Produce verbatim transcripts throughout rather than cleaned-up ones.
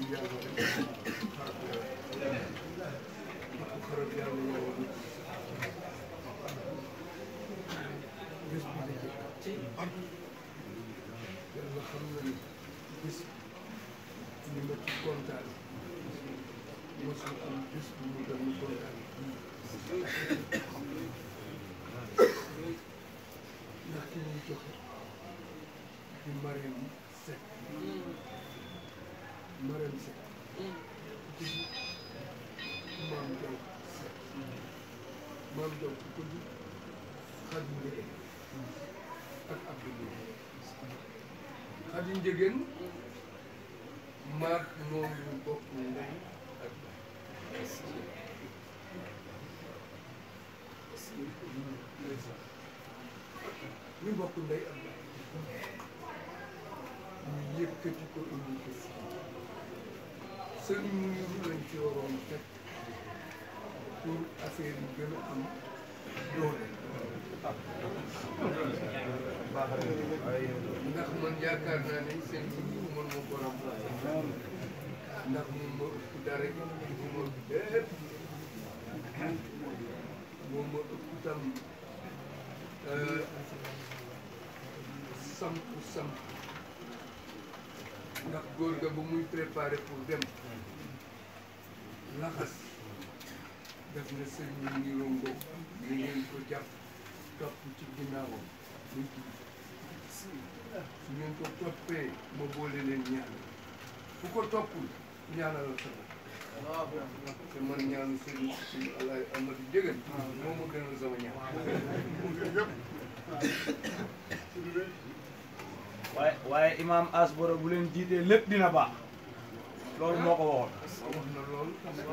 yàlla rek xarab yàlla ku xarab yàlla yàlla bés bi di jëkk yàlla xam na ni bés ni ma ci kontaan mosul am bés bu mu gën a kontaan ndax ki ñuy joxe di Marème Seck Marème Seck di Maam Jaw Seck Maam Jaw ku ko di Xadi Njëgeen ak Abdoulaye Xadi Njëgeen maag moom ñu bokk ndey ak ñu bokk ndey ak ñu yëkkati ko indi ko sëriñ mu ñu lañ ci waroon teg pour affaire yi gën a am doole ndax man yaakaar naa ne seen dund mën ma ko remplacer ndax moom ma ëpp dara gi bu ma lépp moom ma ëpp tam samp samp ndax góor ga ba muy préparé pour dem laxas def na sëriñ ñu ngi rongo ñu ngeen ko jàpp topp ci ginnaawam muy tudd su ngeen ko toppee ma boole leen ñaan fu ko toppul ñaanal la sama te man ñaanu sëriñ suñu Alaay Amadu Njëgeen moo ma gënal sama ñaan waaye waaye imaam As Boro bu leen jiitee lépp dina baax loolu moo ko waxoon. wax na lool.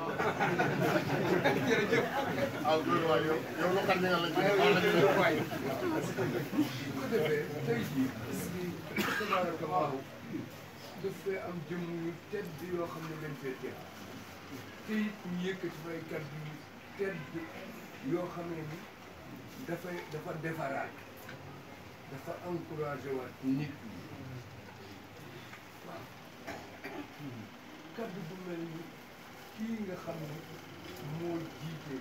jërëjëf. ah loolu waaye yow yow loo xam ne nga la ñu waay. su ko defee tey jii tabaarakallaahu daf fee am jëmm yu tedd yoo xam ne dañ fee tedd te it ñu yëkkati fay kàddu yu tedd yoo xam ne ni dafay dafa defaraat dafa encouragé waat nit ñi waaw kàddu bu mel ni kii nga xam ne moo jiite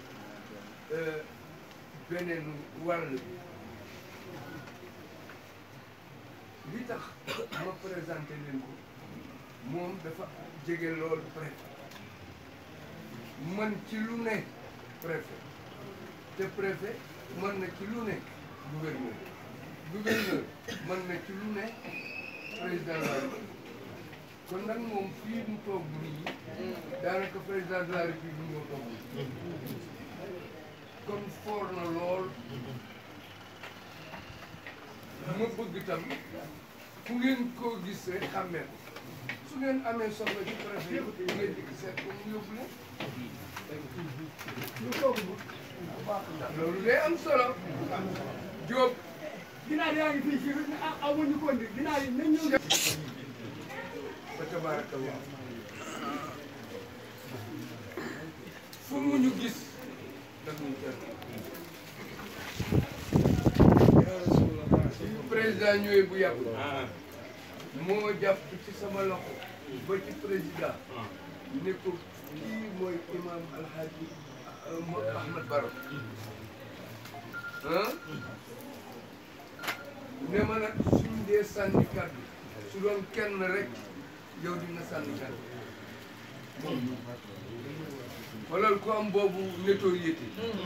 beneen wàll bi li tax ma présenté leen ko moom dafa jege lool préfet man ci lu ne préfet te préfet mën na ci lu ne gouverneur gouverneur mën na ci lu ne président de la République kon nag moom fii mu toog nii daanaka président de la République moo toog kon foor na lool ma bëgg tam fu ngeen koo gis rek xàmmee ko su ngeen amee soxla ci préfet yëpp ngeen di seet ko mu yóbbu leen lu toog bu loolu day am solo Diop ginnaaw yaa ngi fii ci aw ma ñu ko indi ginnaaw yi nañ ñëw fa tabarakallah fu mu ñu gis daf ñu jël président ñëwee bu yàgg moo jàpp ci sama loxo ba ci président ne ko kii mooy imam alhaji Ahmad Baro ah ne ma nag suñ dee sànni kàddu su doon kenn rek yow dina sànni kàddu xoolal ko am boobu notoriété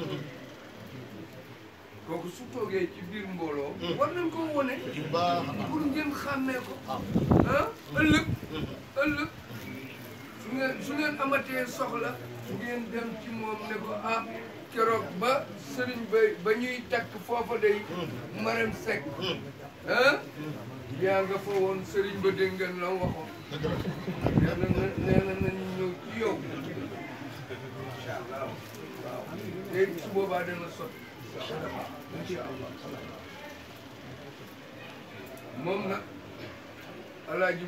kooku su toogee ci biir mbooloo war nañ ko wone pour ngeen xàmmee ko ah ëllëg ëllëg su ngeen su ngeen amatee soxla ngeen dem ci moom ne ko ah keroog ba sëriñ ba ba ñuy takk foofa day Marème Seck ah yaa nga fa woon sëriñ ba dégg ngeen la waxoon nee na nee na nañu ñëw ci yow incha allah waaw léegi su boobaa dana sotti incha allah moom nag alaaji